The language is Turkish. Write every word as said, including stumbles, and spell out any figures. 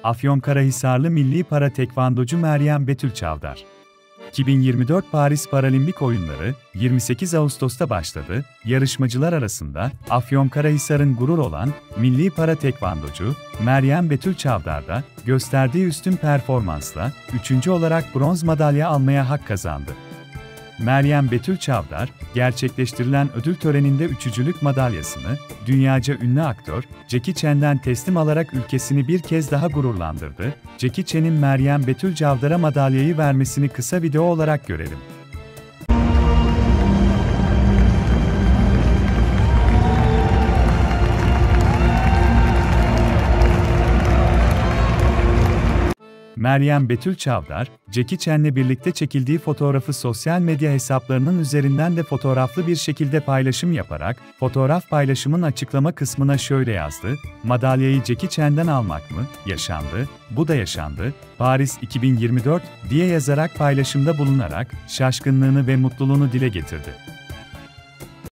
Afyonkarahisarlı milli para tekvandocu Meryem Betül Çavdar. iki bin yirmi dört Paris Paralimpik Oyunları yirmi sekiz Ağustos'ta başladı. Yarışmacılar arasında Afyonkarahisar'ın gurur olan milli para tekvandocu Meryem Betül Çavdar da gösterdiği üstün performansla üçüncü olarak bronz madalya almaya hak kazandı. Meryem Betül Çavdar, gerçekleştirilen ödül töreninde üçüncülük madalyasını dünyaca ünlü aktör Jackie Chan'den teslim alarak ülkesini bir kez daha gururlandırdı. Jackie Chan'in Meryem Betül Çavdar'a madalyayı vermesini kısa video olarak görelim. Meryem Betül Çavdar, Jackie Chan'le birlikte çekildiği fotoğrafı sosyal medya hesaplarının üzerinden de fotoğraflı bir şekilde paylaşım yaparak, fotoğraf paylaşımın açıklama kısmına şöyle yazdı: "Madalyayı Jackie Chan'den almak mı? Yaşandı, bu da yaşandı, Paris iki bin yirmi dört" diye yazarak paylaşımda bulunarak şaşkınlığını ve mutluluğunu dile getirdi.